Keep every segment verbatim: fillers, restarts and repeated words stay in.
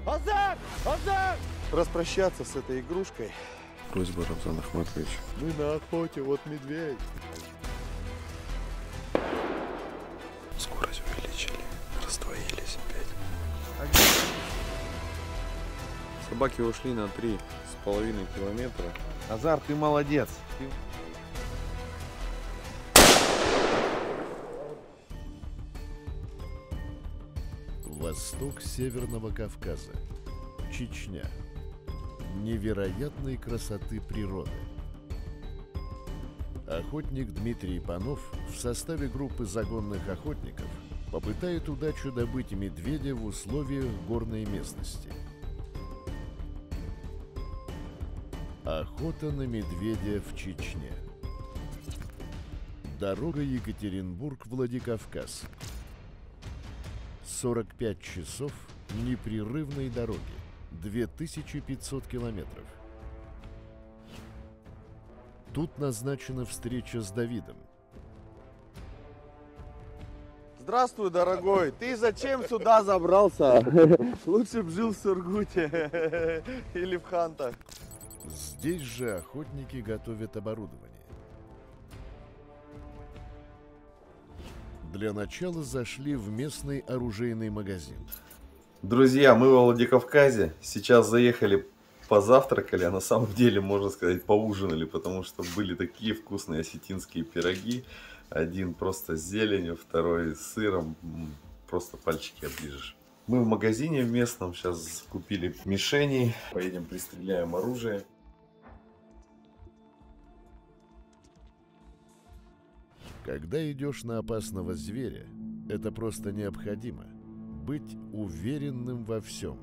Азар! Азар! Распрощаться с этой игрушкой. Просьба Рамзана Ахматовича. Мы на охоте, вот медведь. Скорость увеличили, раздвоились опять. Собаки ушли на три с половиной километра. Азар, ты молодец. Ты... Восток Северного Кавказа. Чечня. Невероятной красоты природы. Охотник Дмитрий Панов в составе группы загонных охотников попытает удачу добыть медведя в условиях горной местности. Охота на медведя в Чечне. Дорога Екатеринбург-Владикавказ. сорок пять часов непрерывной дороги. две тысячи пятьсот километров. Тут назначена встреча с Давидом. Здравствуй, дорогой. Ты зачем сюда забрался? Лучше б жил в Сургуте или в Хантах. Здесь же охотники готовят оборудование. Для начала зашли в местный оружейный магазин. Друзья, мы во Владикавказе. Сейчас заехали, позавтракали, а на самом деле, можно сказать, поужинали, потому что были такие вкусные осетинские пироги. Один просто с зеленью, второй с сыром. Просто пальчики оближешь. Мы в магазине в местном сейчас купили мишени. Поедем пристреляем оружие. Когда идешь на опасного зверя, это просто необходимо. Быть уверенным во всем.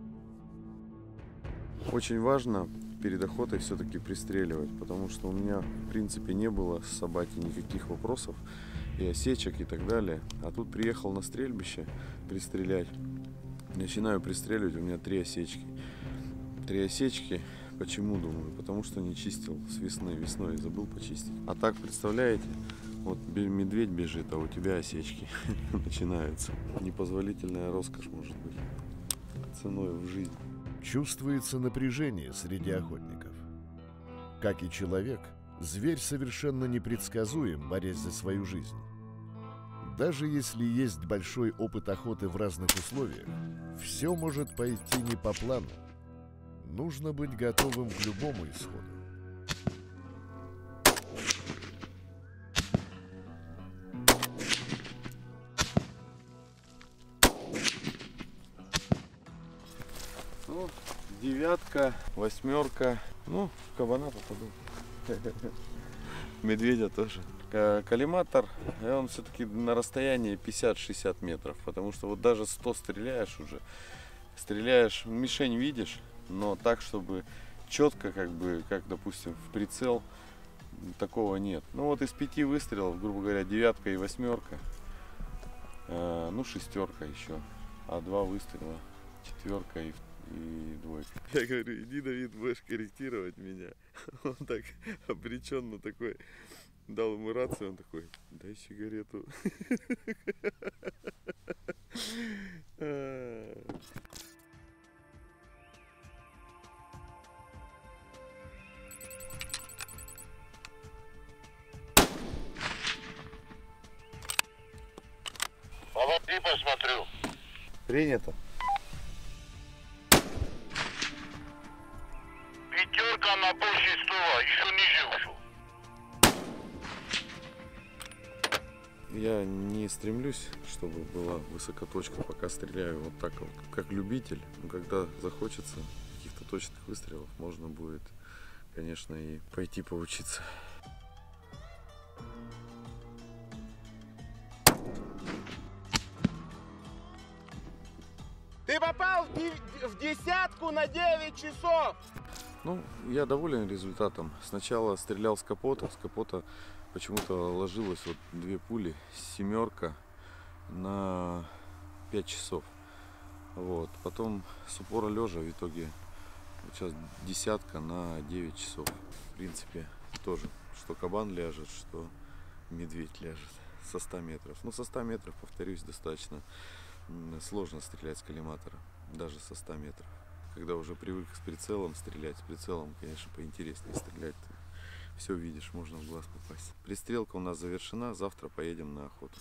Очень важно перед охотой все-таки пристреливать, потому что у меня в принципе не было с собаки никаких вопросов и осечек и так далее. А тут приехал на стрельбище пристрелять. Начинаю пристреливать, у меня три осечки. Три осечки. Почему, думаю? Потому что не чистил с весны. Весной забыл почистить. А так, представляете, вот медведь бежит, а у тебя осечки начинаются. Непозволительная роскошь может быть ценой в жизнь. Чувствуется напряжение среди охотников. Как и человек, зверь совершенно непредсказуем, борясь за свою жизнь. Даже если есть большой опыт охоты в разных условиях, все может пойти не по плану. Нужно быть готовым к любому исходу. Ну, девятка, восьмерка. Ну, в кабана попаду. Медведя тоже. Коллиматор, он все-таки на расстоянии пятьдесят-шестьдесят метров. Потому что вот даже сто стреляешь уже. Стреляешь, мишень видишь, но так, чтобы четко, как бы, как, допустим, в прицел, такого нет. Ну вот из пяти выстрелов, грубо говоря, девятка и восьмерка. Э, ну, шестерка еще. А два выстрела, четверка и и двойка. Я говорю, иди, Давид, будешь корректировать меня. Он так обреченно такой, дал ему рацию, он такой, дай сигарету. Помоги, посмотрю. Принято. Пятерка на полшестого, еще ниже ушел. Я не стремлюсь, чтобы была высокоточка, пока стреляю вот так вот, как любитель. Но когда захочется каких-то точных выстрелов, можно будет, конечно, и пойти поучиться. Ты попал в десятку на девять часов! Ну, я доволен результатом. Сначала стрелял с капота, с капота почему-то ложилось вот две пули, семерка на пять часов. Вот. Потом с упора лежа в итоге вот сейчас десятка на девять часов. В принципе, тоже, что кабан ляжет, что медведь ляжет со ста метров. Ну, со ста метров, повторюсь, достаточно м, сложно стрелять с коллиматора, даже со ста метров. Когда уже привык с прицелом стрелять, с прицелом, конечно, поинтереснее стрелять. Все видишь, можно в глаз попасть. Пристрелка у нас завершена, завтра поедем на охоту.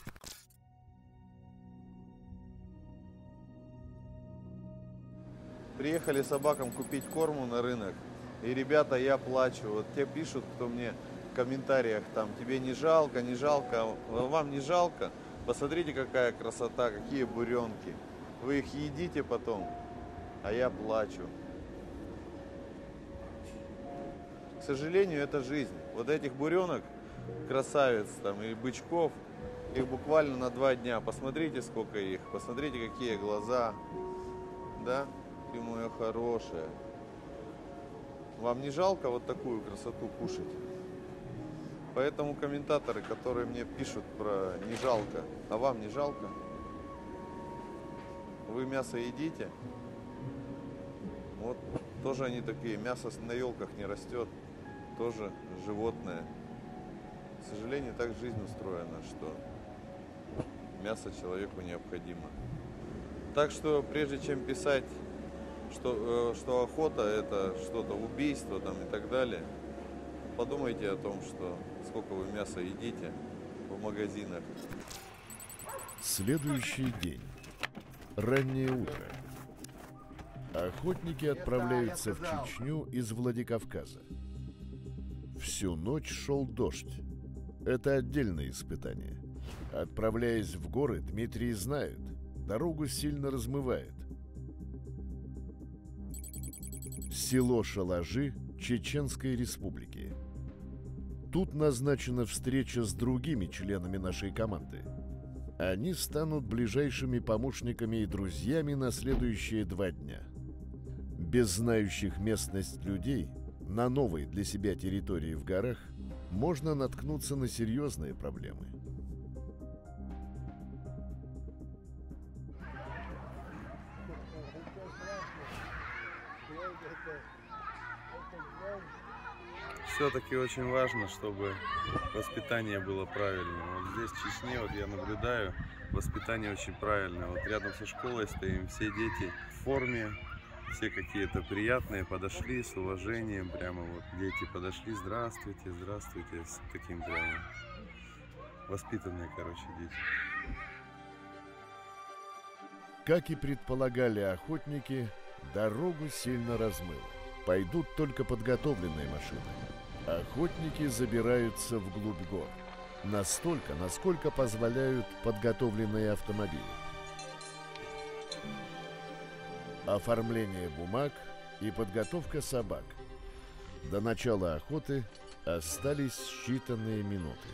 Приехали собакам купить корму на рынок. И, ребята, я плачу. Вот те пишут, кто мне в комментариях, там, тебе не жалко, не жалко. Вам не жалко? Посмотрите, какая красота, какие буренки. Вы их едите потом, а я плачу. К сожалению, это жизнь. Вот этих буренок, красавиц там и бычков, их буквально на два дня. Посмотрите, сколько их, посмотрите, какие глаза. Да? Ты моя хорошая. Вам не жалко вот такую красоту кушать? Поэтому комментаторы, которые мне пишут про не жалко, а вам не жалко? Вы мясо едите? Вот тоже они такие, мясо на елках не растет, тоже животное. К сожалению, так жизнь устроена, что мясо человеку необходимо. Так что прежде чем писать, что, что охота это что-то, убийство там и так далее, подумайте о том, что сколько вы мяса едите в магазинах. Следующий день. Раннее утро. Охотники отправляются в Чечню из Владикавказа. Всю ночь шел дождь. Это отдельное испытание. Отправляясь в горы, Дмитрий знает, дорогу сильно размывает. Село Шалажи Чеченской Республики. Тут назначена встреча с другими членами нашей команды. Они станут ближайшими помощниками и друзьями на следующие два дня. Без знающих местность людей на новой для себя территории в горах можно наткнуться на серьезные проблемы. Все-таки очень важно, чтобы воспитание было правильным. Вот здесь, в Чечне, вот я наблюдаю, воспитание очень правильное. Вот рядом со школой стоим, все дети в форме, все какие-то приятные, подошли с уважением, прямо вот дети подошли, здравствуйте, здравствуйте, с таким прямо воспитанные, короче, дети. Как и предполагали охотники, дорогу сильно размыло. Пойдут только подготовленные машины. Охотники забираются вглубь гор. Настолько, насколько позволяют подготовленные автомобили. Оформление бумаг и подготовка собак. До начала охоты остались считанные минуты.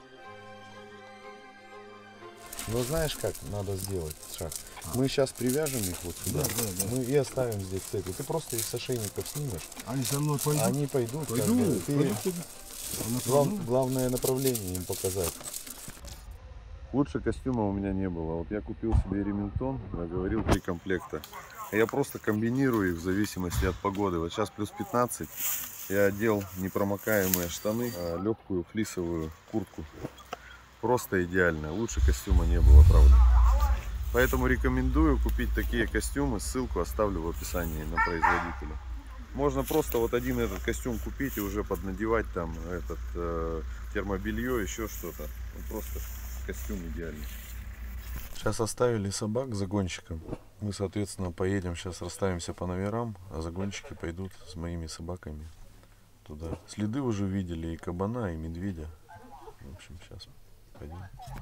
Ну знаешь, как надо сделать шаг? Мы сейчас привяжем их вот сюда, да, да, да. Мы и оставим здесь цепи. Ты просто их с ошейников снимешь. Они со мной пойдут? Они пойдут. Пойду, как бы. Ты пойду. глав, главное направление им показать. Лучше костюма у меня не было. Вот я купил себе Ремингтон, говорил, три комплекта. Я просто комбинирую их в зависимости от погоды. Вот сейчас плюс пятнадцать. Я одел непромокаемые штаны, легкую флисовую куртку. Просто идеально. Лучше костюма не было, правда. Поэтому рекомендую купить такие костюмы. Ссылку оставлю в описании на производителя. Можно просто вот один этот костюм купить и уже поднадевать там этот э, термобелье, еще что-то. Просто костюм идеальный. Сейчас оставили собак загонщиком. Мы, соответственно, поедем, сейчас расставимся по номерам, а загонщики пойдут с моими собаками туда. Следы уже видели и кабана, и медведя. В общем, сейчас пойдем.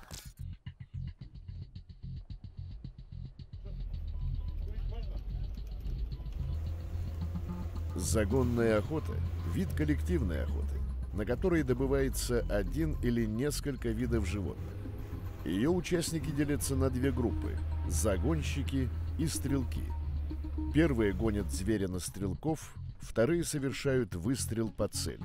Загонная охота – вид коллективной охоты, на которой добывается один или несколько видов животных. Ее участники делятся на две группы – загонщики и стрелки. Первые гонят зверя на стрелков, вторые совершают выстрел по цели.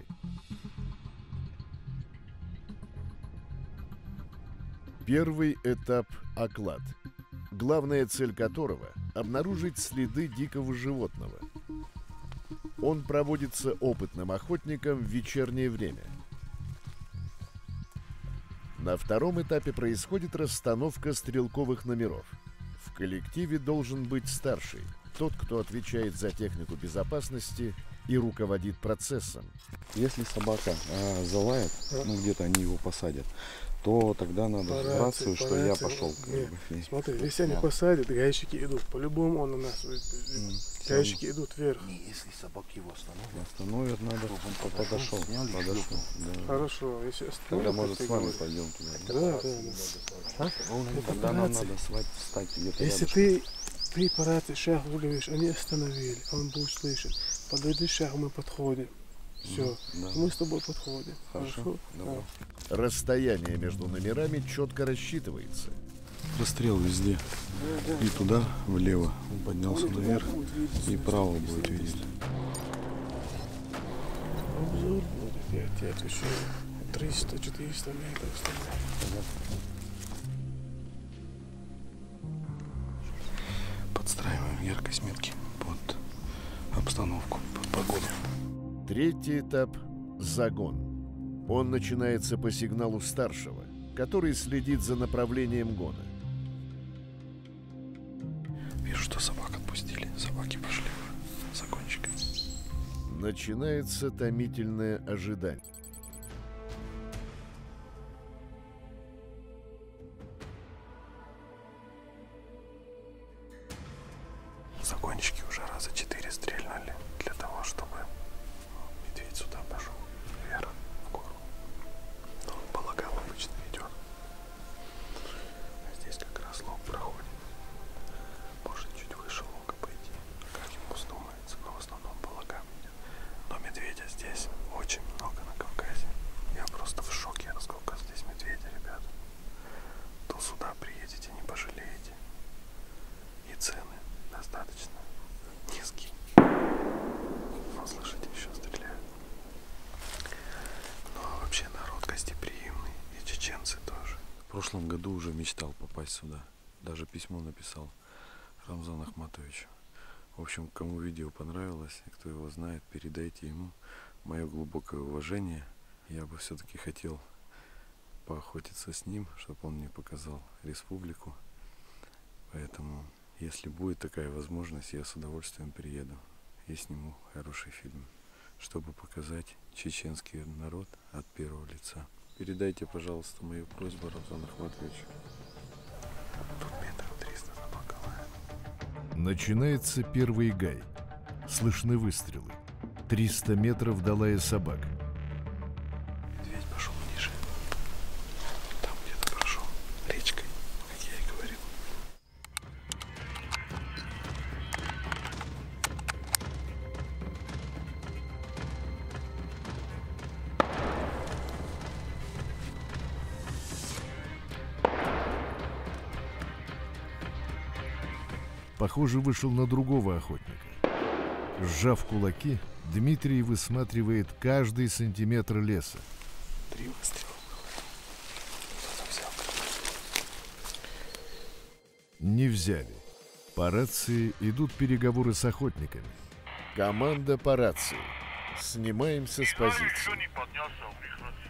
Первый этап – оклад, главная цель которого – обнаружить следы дикого животного. Он проводится опытным охотником в вечернее время. На втором этапе происходит расстановка стрелковых номеров. В В коллективе должен быть старший, тот, кто отвечает за технику безопасности и руководит процессом. Если собака а, залает, ну где-то они его посадят, то тогда надо По в рации, рацию, по что я рации. пошел. Нет, как бы. смотри, если они посадят, гаишники идут. По-любому он на нас выйдет. Гаишники идут вверх. Если собаки его остановят, Остановят надо, чтобы он подошел. сняли, Подошел. Да. Хорошо, если остановят, Тогда, может, ты с вами говоришь. пойдем туда. Да, да, да. Тогда нам надо свать, встать где-то Если рядышком. ты, ты по рации шаг говоришь, они остановили, он будет слышать. Подойди шаг, мы подходим. Все, Да. мы с тобой подходим. Хорошо. Добро. Расстояние между номерами четко рассчитывается. Расстрел везде. И туда, влево. Он поднялся наверх. И право будет видеть. Обзор будет, я тебе отвечаю. триста-четыреста метров оставляю. Подстраиваем яркость метки под обстановку, под погоду. Третий этап – загон. Он начинается по сигналу старшего, который следит за направлением гона. Вижу, что собак отпустили. Собаки пошли в загончик. Начинается томительное ожидание. Загончики уже раза четыре стрельнули для того, чтобы медведь сюда пошел вверх, в гору. Но он по лагам обычно идет. А здесь как раз лог проходит. Может, чуть выше лога пойти, как ему вздумается, но в основном по лагам идет. Но медведя здесь очень много на Кавказе. Я просто в шоке, сколько здесь медведя, ребята. То сюда приедете, не пожалеете. И цены достаточно низкие. Но, слышите, еще стреляют. Ну, а вообще народ гостеприимный. И чеченцы тоже. В прошлом году уже мечтал попасть сюда. Даже письмо написал Рамзану Ахматовичу. В общем, кому видео понравилось, и кто его знает, передайте ему мое глубокое уважение. Я бы все-таки хотел поохотиться с ним, чтобы он мне показал республику. Поэтому, если будет такая возможность, я с удовольствием приеду и сниму хороший фильм, чтобы показать чеченский народ от первого лица. Передайте, пожалуйста, мою просьбу Рамзану Ахматовичу. Тут метров триста собака лает. Начинается первый гай. Слышны выстрелы. триста метров до лая собак. Медведь пошел ниже. Там где-то прошел речкой, как я и говорил. Похоже, вышел на другого охотника. Сжав кулаки, Дмитрий высматривает каждый сантиметр леса. Три выстрела было. Кто-то взял. Не взяли. По рации идут переговоры с охотниками. Команда по рации. Снимаемся с позиции. не поднялся у них рации.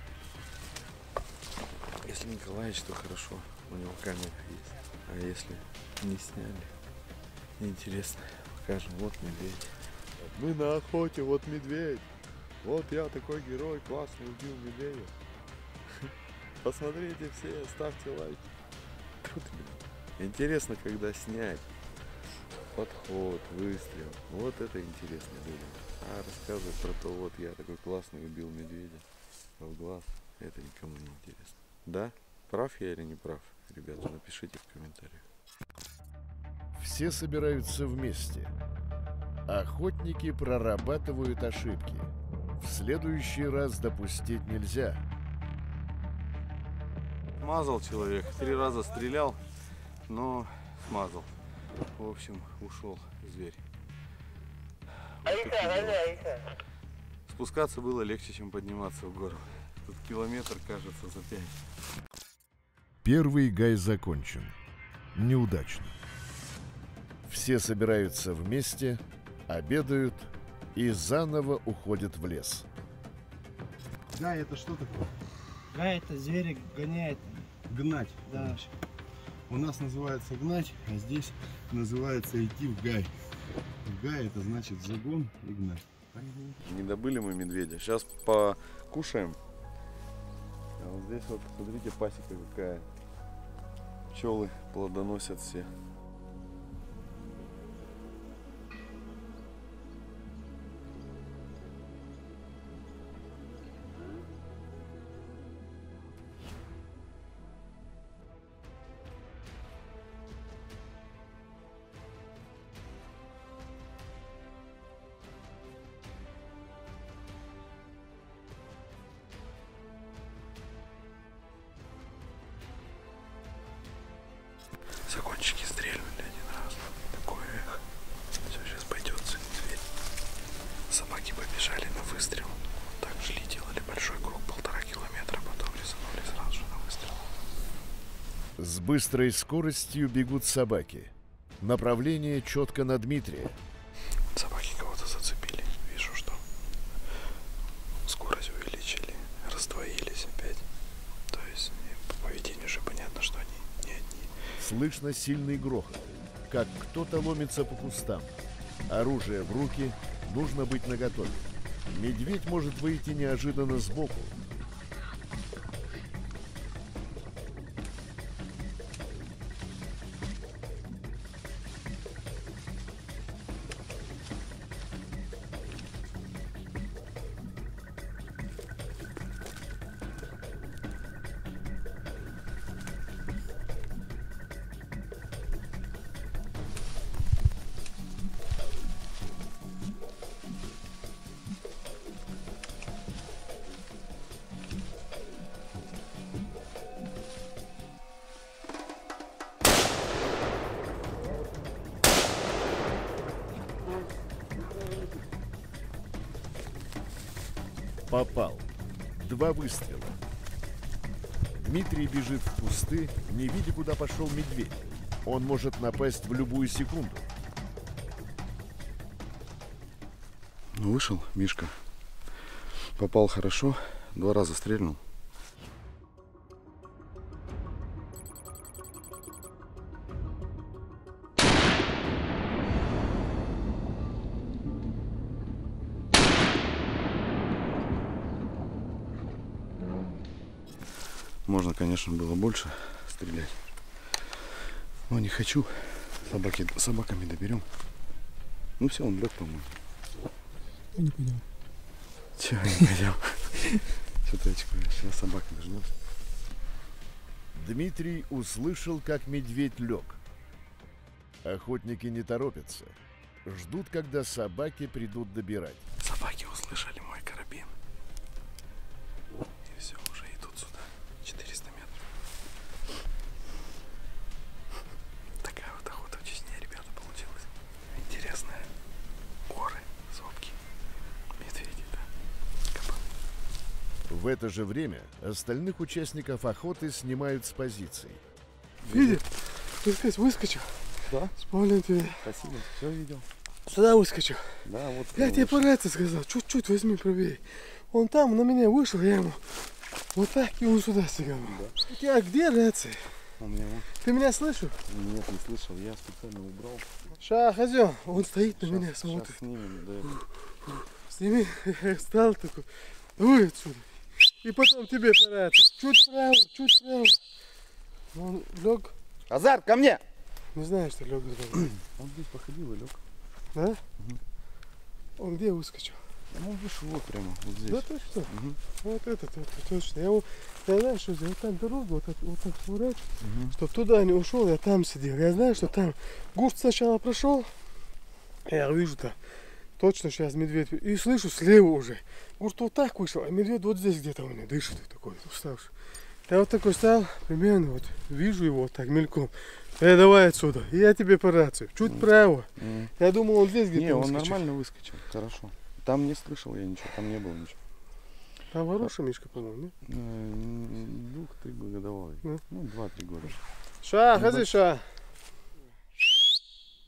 Если Николаевич, то хорошо, у него камера есть. А если не сняли, интересно, покажем, вот медведь. Мы на охоте, вот медведь. Вот я такой герой, классно убил медведя. Посмотрите все, ставьте лайки. Тут, блин, интересно, когда снять. Подход, выстрел. Вот это интересно будет. А рассказывать про то, вот я такой классный убил медведя в глаз, это никому не интересно. Да? Прав я или не прав? Ребята, напишите в комментариях. Все собираются вместе. Охотники прорабатывают ошибки. В следующий раз допустить нельзя. Смазал человек, три раза стрелял, но смазал. В общем, ушел зверь. Вот такие дела. Спускаться было легче, чем подниматься в гору. Тут километр, кажется, за пять. Первый гай закончен. Неудачно. Все собираются вместе, обедают и заново уходят в лес. Гай, это что такое? Гай это зверя гоняет. Гнать. Да. У нас называется гнать, а здесь называется идти в гай. В гай это значит загон и гнать. Не добыли мы медведя. Сейчас покушаем. А вот здесь вот, смотрите, пасека какая. Пчелы плодоносят все. Закончики стрельнули один раз. Такое эхо. Все, сейчас пойдет медведь. Собаки побежали на выстрел. Так шли, делали большой круг, полтора километра, потом резанули сразу же на выстрел. С быстрой скоростью бегут собаки. Направление четко на Дмитрия. Собаки кого-то зацепили. Вижу, что скорость увеличили, раздвоились опять. То есть по поведению уже понятно, что они не одни. Слышно сильный грохот, как кто-то ломится по кустам. Оружие в руки, нужно быть наготове. Медведь может выйти неожиданно сбоку. Попал. Два выстрела. Дмитрий бежит в кусты, не видя, куда пошел медведь. Он может напасть в любую секунду. Ну, вышел Мишка. Попал хорошо. Два раза стрельнул. Можно, конечно, было больше стрелять. Но не хочу. Собаки, собаками доберем. Ну все, он лег, по-моему. Не пойдем. Чего не пойдем? Что ты очкуешь? Сейчас собака дождется. Дмитрий услышал, как медведь лег. Охотники не торопятся. Ждут, когда собаки придут добирать. Собаки услышали мой карабин. И все, уже идут сюда. четыреста метров. Такая вот охота в Чечне, ребята, получилась. Интересная. Горы, сопки, медведи, да. Кабаны. В это же время остальных участников охоты снимают с позиций. Видишь? Ты здесь выскочил. Да? Вспомнил тебе. Спасибо, все видел. Сюда выскочил. Да, вот. Я тебе по рации сказал, чуть-чуть возьми правее. Он там на меня вышел, я ему вот так, и он сюда стегал. Да. У тебя где рация? У меня... Ты меня слышал? Нет, не слышал, я специально убрал. Ша, хозяин, он стоит на Сейчас, меня, смотрит. сейчас снимем, да. Сними, я встал такой, давай отсюда. И потом тебе по рации. Чуть вправо, чуть вправо. Он лег, Азар, ко мне! не знаю, что лег. Он здесь походил и лег. Да? Угу. Он где выскочил? Ну, он вышел вот прямо, вот здесь. Да ты что? Угу. Вот этот, вот, точно. Я, его, я знаю, что я вот так дорогу, вот так, вот так сворачиваю, Угу. чтобы туда не ушел, я там сидел. Я знаю, что там густ сначала прошел, я вижу там, точно сейчас медведь, и слышу слева уже. Густ вот так вышел, а медведь вот здесь где-то у меня дышит, такой, уставший. Я вот такой стал, примерно, вот, вижу его вот так мельком. Э, давай отсюда, и я тебе по рации, чуть mm. право. Mm. Я думал, он здесь где-то Не, он выскочил. нормально выскочил, хорошо. Там не слышал я ничего, там не было ничего. Там хороший Мишка, по-моему, не? Двух-три годовалый. Да. Ну, два-три года. Ша, ходи, ша.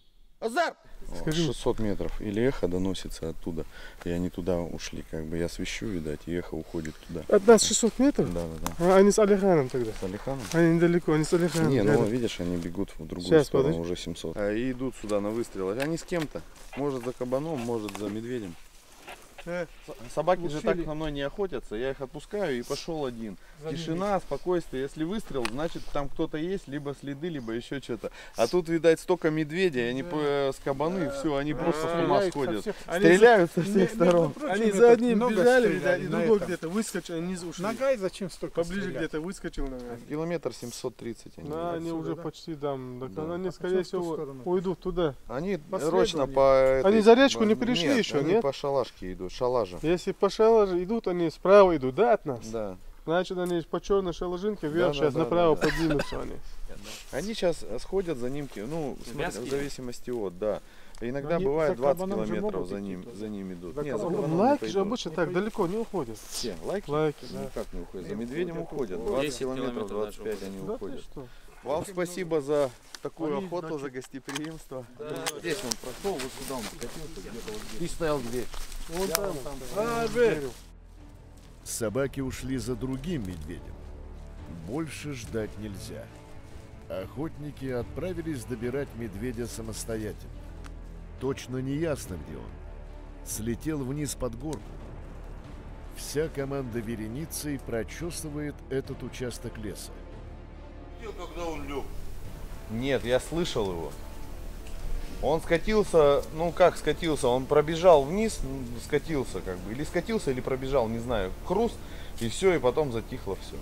Азар! Скажи. шестьсот метров. Или эхо доносится оттуда. И они туда ушли. Как бы я свищу, видать, и эхо уходит туда. От нас шестьсот метров? Да, да, да. А они с Алиханом тогда? С Алиханом? Они недалеко, они с Алиханом. Не, ну рядом. видишь, они бегут в другую Сейчас, сторону, подожди. уже семьсот. А, и идут сюда на выстрелы. Они с кем-то. Может за кабаном, может за медведем. Э, Собаки же Ушили. так со мной не охотятся. Я их отпускаю и пошел один. За ними. Тишина, спокойствие. Если выстрел, значит там кто-то есть, либо следы, либо еще что-то. А тут, видать, столько медведей, они по- с кабаны, и все, они просто с ума Стреляют со сходят. всех- Стреляют со они всех за- сторон. Они это за одним много бежали, стреляли видать, и на другой этом. где-то выскочил, они ушли. Ногой зачем столько Поближе стрелять? где-то выскочил, наверное. Километр семьсот тридцать. Они, Да, они отсюда, уже да? почти там. Так Да. они, А скорее почему в ту всего, сторону? уйдут туда. они Последовали. срочно по этой- Они за речку не перешли нет, еще, они нет? по шалашке идут, шалажа. Если по шалаже идут, они справа идут, да, от нас? Да. Значит, они по черной шалажинке вверх, Да, да, сейчас да, направо да, да. поднимутся они. Они сейчас сходят за ним, ну, смотря, в зависимости от, да. Иногда они бывает за двадцать кабаном же километров могут за идти ним, тоже. за ним идут. За Не, за кабаном. кабаном не Лайки же пойдут. обычно так далеко не уходят. Все, лайки? Лайки, Ну да. как не уходят? За медведем уходят. Вот. двадцать десять километров, километров двадцать пять даже они Да ты уходят. что? Вам спасибо за такую Они, охоту, значит, за гостеприимство. Здесь он прошел, вот сюда он скатился, где-то вот здесь. И стоял где? Вон там. А, бе. Собаки ушли за другим медведем. Больше ждать нельзя. Охотники отправились добирать медведя самостоятельно. Точно не ясно, где он. Слетел вниз под горку. Вся команда вереницей прочесывает этот участок леса. Когда он лег? Нет, я слышал его. Он скатился, ну как скатился, он пробежал вниз, ну, скатился как бы, или скатился, или пробежал, не знаю, хруст, и все, и потом затихло все.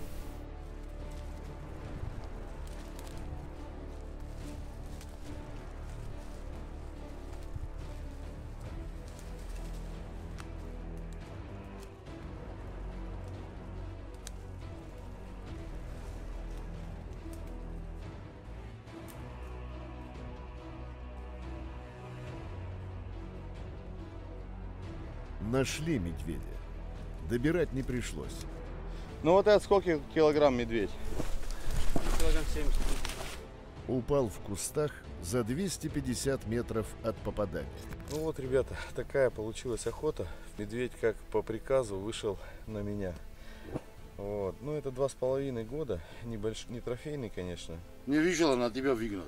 Нашли медведя. Добирать не пришлось. Ну вот это сколько килограмм медведь? Килограмм семьдесят. Упал в кустах за двести пятьдесят метров от попадания. Ну вот, ребята, такая получилась охота. Медведь, как по приказу, вышел на меня. Вот. Ну это два с половиной года. Небольш... Не трофейный, конечно. Не видела, на тебя выгнали.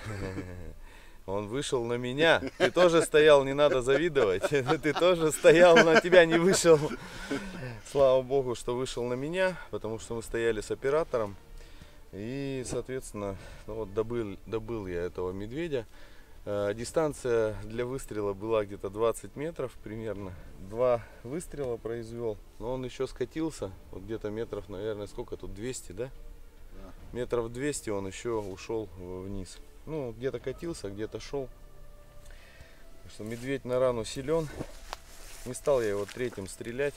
Он вышел на меня. Ты тоже стоял, не надо завидовать. Ты тоже стоял, на тебя не вышел. Слава богу, что вышел на меня, потому что мы стояли с оператором. И, соответственно, ну вот добыл, добыл я этого медведя. Э, дистанция для выстрела была где-то двадцать метров примерно. Два выстрела произвел, но он еще скатился. Вот где-то метров, наверное, сколько тут, двести, да? Да. Метров двести он еще ушел вниз. Ну, где-то катился, где-то шел. Так что медведь на рану силен. Не стал я его третьим стрелять.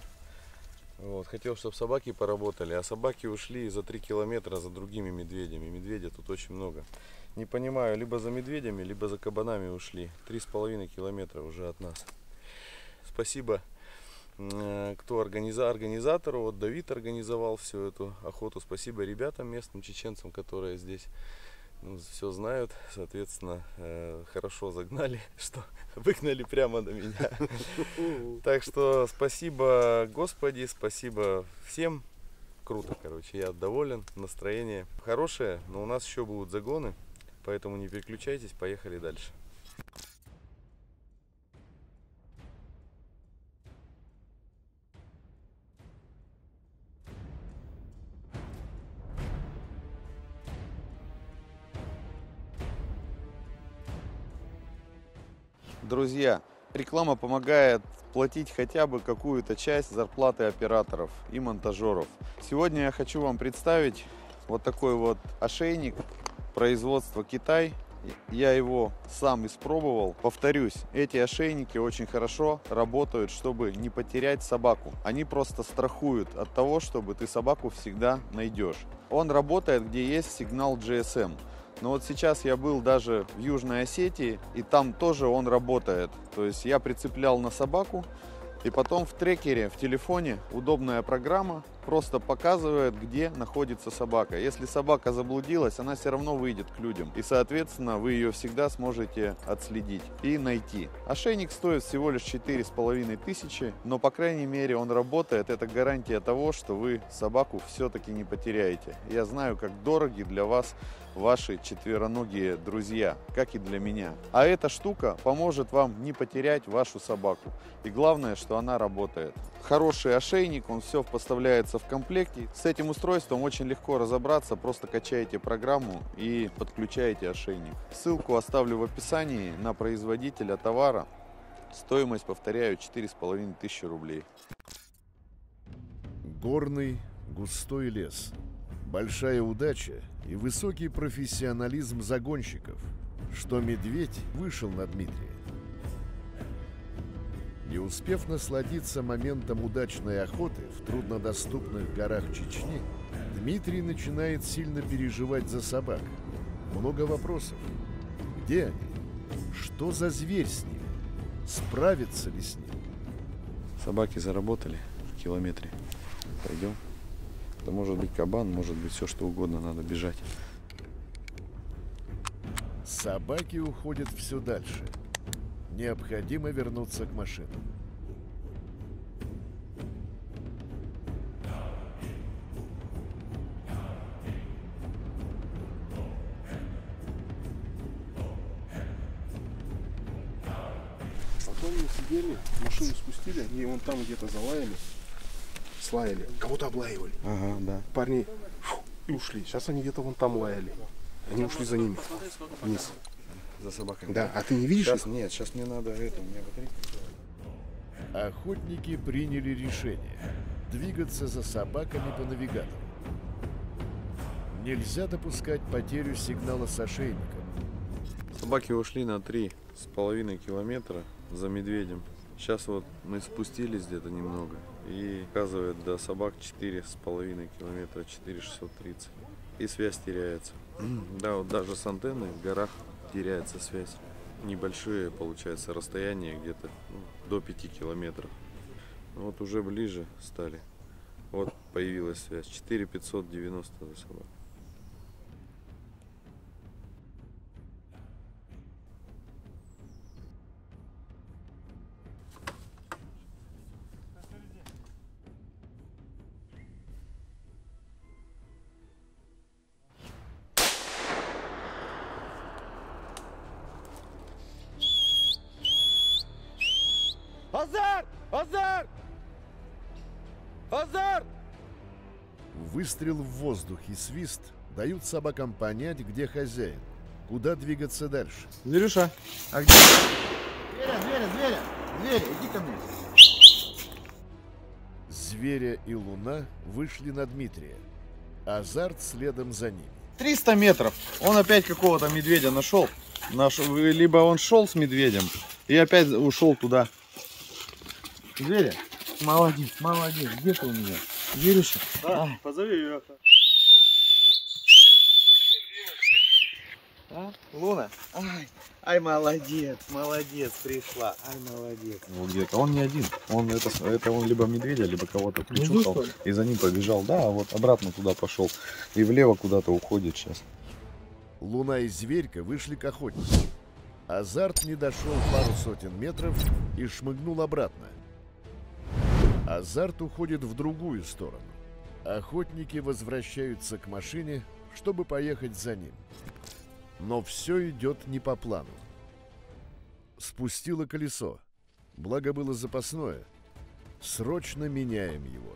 Вот, хотел, чтобы собаки поработали, а собаки ушли за три километра за другими медведями. Медведя тут очень много. Не понимаю, либо за медведями, либо за кабанами ушли. Три с половиной километра уже от нас. Спасибо, э, кто организа организатору. Вот Давид организовал всю эту охоту. Спасибо ребятам, местным чеченцам, которые здесь ну, все знают. Соответственно, э, хорошо загнали, что выгнали прямо на меня. Так что спасибо Господи, спасибо всем. Круто, короче, я доволен, настроение хорошее, но у нас еще будут загоны, поэтому не переключайтесь, поехали дальше. Друзья, реклама помогает платить хотя бы какую-то часть зарплаты операторов и монтажеров. Сегодня я хочу вам представить вот такой вот ошейник производства Китай. Я его сам испробовал. Повторюсь, эти ошейники очень хорошо работают, чтобы не потерять собаку. Они просто страхуют от того, чтобы ты собаку всегда найдешь. Он работает, где есть сигнал джи эс эм. Но вот сейчас я был даже в Южной Осетии, и там тоже он работает. То есть я прицеплял на собаку, и потом в трекере, в телефоне удобная программа, просто показывает, где находится собака. Если собака заблудилась, она все равно выйдет к людям. И, соответственно, вы ее всегда сможете отследить и найти. Ошейник стоит всего лишь четыре с половиной тысячи, но, по крайней мере, он работает. Это гарантия того, что вы собаку все-таки не потеряете. Я знаю, как дороги для вас ваши четвероногие друзья, как и для меня. А эта штука поможет вам не потерять вашу собаку. И главное, что она работает. Хороший ошейник, он все поставляется в комплекте. С этим устройством очень легко разобраться, просто качаете программу и подключаете ошейник. Ссылку оставлю в описании на производителя товара. Стоимость, повторяю, четыре с половиной тысячи рублей. Горный густой лес. Большая удача и высокий профессионализм загонщиков, что медведь вышел на Дмитрия. Не успев насладиться моментом удачной охоты в труднодоступных горах Чечни, Дмитрий начинает сильно переживать за собак. Много вопросов. Где они? Что за зверь с ним? Справится ли с ним? Собаки заработали в километре. Пойдем. Это может быть кабан, может быть все что угодно, надо бежать. Собаки уходят все дальше. Необходимо вернуться к машинам. Потом мы сидели, машину спустили, и вон там где-то залаяли, слаяли, кого-то облаивали. Ага, да. Парни фу, и ушли. Сейчас они где-то вон там лаяли. Они ушли за ними вниз. За собаками. Да, а ты не видишь Сейчас их? нет, сейчас мне надо это, у меня батарейка. Охотники приняли решение двигаться за собаками по навигатору. Нельзя допускать потерю сигнала с ошейником. Собаки ушли на три с половиной километра за медведем. Сейчас вот мы спустились где-то немного и показывает до собак четыре с половиной километра, четыре шестьсот тридцать. И связь теряется. Да, вот даже с антенной в горах теряется связь. Небольшие, получается, расстояния где-то ну, до пяти километров. Вот уже ближе стали. Вот появилась связь. четыре пятьсот девяносто за собак. Азар! Азар! Азар! Выстрел в воздух и свист дают собакам понять, где хозяин, куда двигаться дальше. Зверюша, а где? Зверя, зверя, зверя! Зверя, иди ко мне! Зверя и Луна вышли на Дмитрия. Азарт следом за ними. триста метров. Он опять какого-то медведя нашел. Наш... Либо он шел с медведем и опять ушел туда. Зверя? Молодец, молодец. Где ты у меня? Зверюша? Да, позови ее. А? Луна? Ай, ай, молодец, молодец, пришла. Ай, молодец. Вот где-то. Он не один. Он это, это он либо медведя, либо кого-то причухал и за ним побежал. Да, вот обратно туда пошел. И влево куда-то уходит сейчас. Луна и Зверька вышли к охотнику. Азарт не дошел пару сотен метров и шмыгнул обратно. Азарт уходит в другую сторону. Охотники возвращаются к машине, чтобы поехать за ним. Но все идет не по плану. Спустило колесо. Благо было запасное. Срочно меняем его.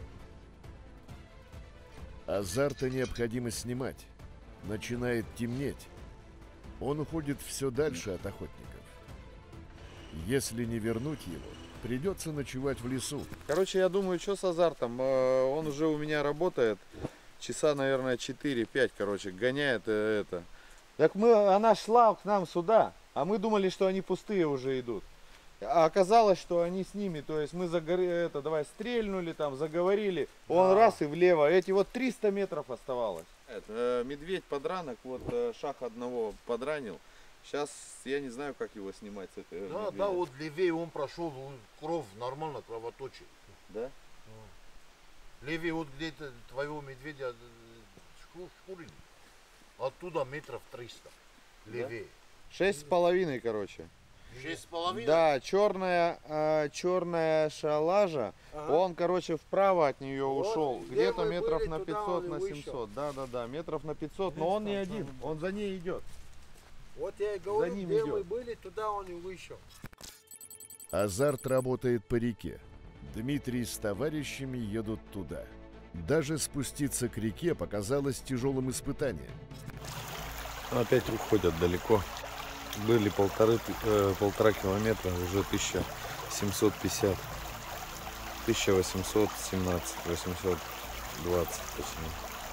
Азарта необходимо снимать. Начинает темнеть. Он уходит все дальше от охотников. Если не вернуть его, придется ночевать в лесу. Короче, я думаю, что с азартом. Он уже у меня работает. Часа, наверное, четыре-пять, короче, гоняет это. Так мы, она шла к нам сюда, а мы думали, что они пустые уже идут. А оказалось, что они с ними, то есть мы загор... это, давай стрельнули там, заговорили, он раз и влево, эти вот триста метров оставалось. Это, медведь подранок, вот шаг одного подранил. Сейчас я не знаю, как его снимать с этой. Да, да, вот левее он прошел, кровь нормально кровоточит. Да? Левее вот где-то твоего медведя шкурили. Оттуда метров триста. Левее. Шесть с половиной, короче. Шесть с половиной? Да, черная, э, черная шалажа, Ага. он, короче, вправо от нее Вот, ушел, где где-то мы метров были, на туда пятьсот, он и на вышел. семьсот. Да, да, да, метров на пятьсот, но он не один, он за ней идет. Вот я и говорю, ним где идет. мы были, туда он и вышел. Азарт работает по реке. Дмитрий с товарищами едут туда. Даже спуститься к реке показалось тяжелым испытанием. Опять уходят далеко. Были полторы, э, полтора километра, уже тысяча семьсот пятьдесят. тысяча восемьсот семнадцать, восемьсот двадцать точнее.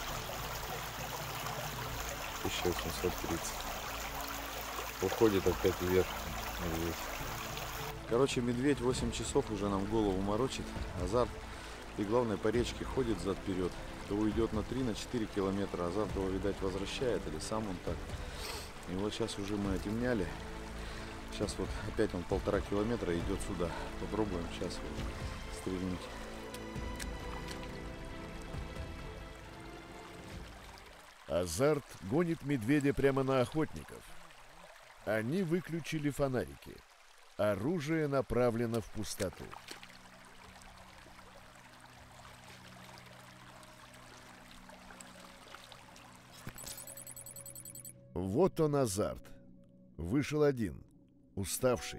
тысяча восемьсот тридцать. Уходит опять вверх медведь. Короче, медведь восемь часов уже нам голову морочит. Азарт. И главное, по речке ходит зад-вперед. То уйдет на три-четыре километра. Азарт его, видать, возвращает. Или сам он так. И вот сейчас уже мы отемняли. Сейчас вот опять он полтора километра идет сюда. Попробуем сейчас его стрельнуть. Азарт гонит медведя прямо на охотников. Они выключили фонарики. Оружие направлено в пустоту. Вот он, азарт. Вышел один, уставший.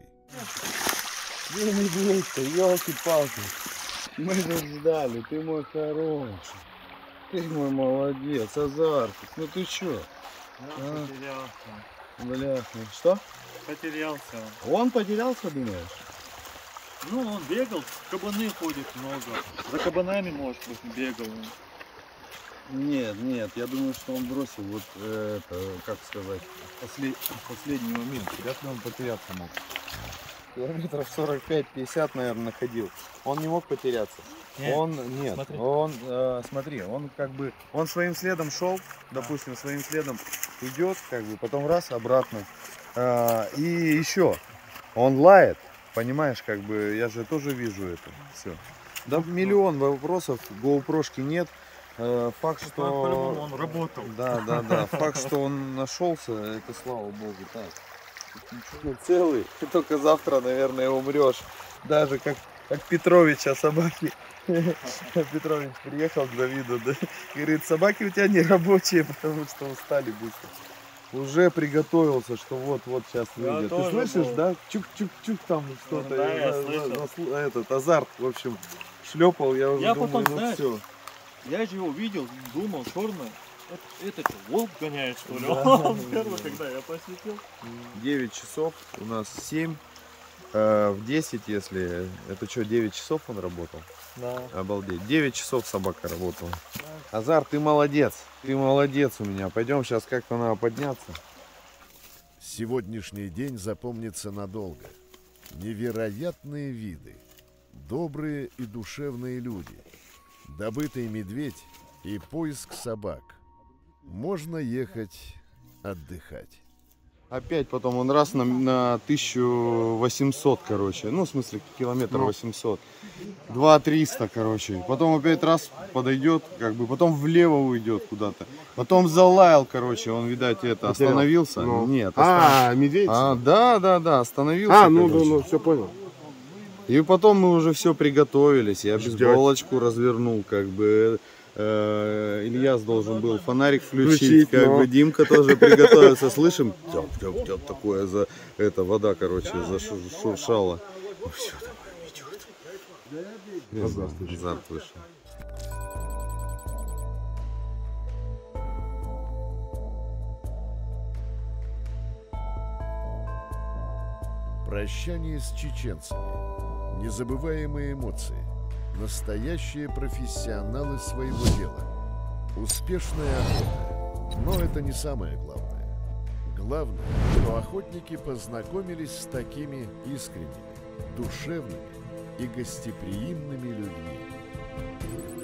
Где медведь-то, елки-палки. Мы же ждали, ты мой хороший. Ты мой молодец, Азарт. Ну ты чё? А? Потерялся. Бляха. Что? Потерялся. Он потерялся, думаешь? Ну, он бегал, кабаны ходят много. За кабанами, может быть, бегал он. Нет, нет, я думаю, что он бросил вот э, это, как сказать, послед... последний момент. Вряд ли он потеряться мог. Километров сорок пять-пятьдесят, наверное, находил. Он не мог потеряться. Нет, он, нет, смотри. он, э, смотри, он как бы, он своим следом шел, допустим, своим следом идет, как бы, потом раз, обратно. Э, и еще, он лает, понимаешь, как бы, я же тоже вижу это, все. Да миллион вопросов, гоупрошки нет. Э, факт, что... По-любому он работал. Да, да, да, факт, что он нашелся, это слава богу, так. Целый, ты только завтра, наверное, умрешь. Даже как, как Петрович о собаке. Петрович приехал к Давиду, да, говорит, собаки у тебя не рабочие, потому что устали быстро. Уже приготовился, что вот-вот сейчас выйдет. Ты слышишь, был. Да? Чук-чук-чук там что-то. Да, я за, слышал. за, за, этот азарт, в общем, шлепал, я уже я думаю, потом, ну знаешь, все. Я же его видел, думал, черный. Это, это что, волк гоняет, что ли? Да. Он первый, когда я посветил. девять часов, у нас семь. Э, в десять, если... Это что, девять часов он работал? Да. Обалдеть. девять часов собака работала. Азарт, ты молодец. Ты молодец у меня. Пойдем сейчас как-то надо подняться. Сегодняшний день запомнится надолго. Невероятные виды. Добрые и душевные люди. Добытый медведь и поиск собак. Можно ехать отдыхать. Опять потом он раз на, на тысячу восемьсот, короче. Ну, в смысле, километр восемьсот. два триста, короче. Потом опять раз подойдет, как бы, потом влево уйдет куда-то. Потом залаял, короче, он, видать, это, остановился. Ну. Нет. А, медведь? А, да, да, да, остановился. А, ну, короче. ну, ну, все понял. И потом мы уже все приготовились. Я Ждёте. бейсболочку развернул, как бы. Э, Ильяс должен был фонарик включить, Включить, как но... бы Димка тоже приготовился. Слышим, тяп, тяп, тяп, такое за это вода, короче, зашуршала. Ну все, давай, идет. Азарт вышел. Прощание с чеченцами. Незабываемые эмоции. Настоящие профессионалы своего дела. Успешная охота. Но это не самое главное. Главное, что охотники познакомились с такими искренними, душевными и гостеприимными людьми.